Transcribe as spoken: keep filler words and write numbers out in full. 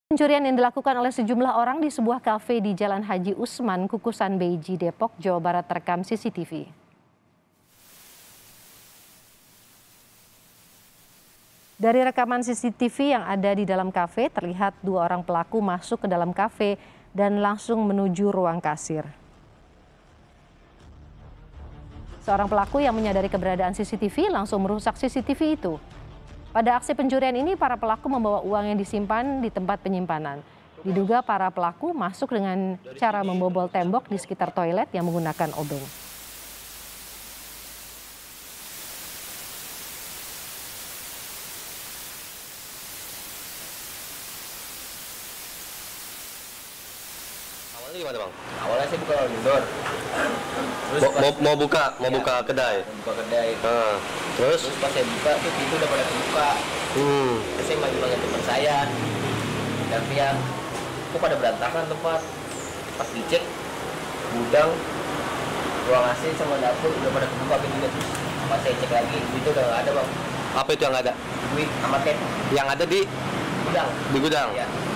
Pencurian yang dilakukan oleh sejumlah orang di sebuah kafe di Jalan Haji Usman, Kukusan Beiji, Depok, Jawa Barat terekam C C T V. Dari rekaman C C T V yang ada di dalam kafe, terlihat dua orang pelaku masuk ke dalam kafe dan langsung menuju ruang kasir. Seorang pelaku yang menyadari keberadaan C C T V langsung merusak C C T V itu. Pada aksi pencurian ini, para pelaku membawa uang yang disimpan di tempat penyimpanan. Diduga para pelaku masuk dengan cara membobol tembok di sekitar toilet yang menggunakan obeng. Awalnya gimana, Bang? Awalnya sih buka indoor. Terus Mau, mau, mau buka, mau ya, buka kedai. Buka kedai. Nah, terus? Terus pas saya buka tuh pintu udah pada kebuka. Hmm. Terus saya manggil-manggil teman saya. Dan dia, kok pada berantakan tempat. Pas dicek, gudang, ruang A C sama dapur udah pada kebuka pintunya. Terus pas saya cek lagi, itu udah nggak ada, Bang. Apa itu yang ada? Duit sama tape. Yang ada di Gudang. di gudang. Ya.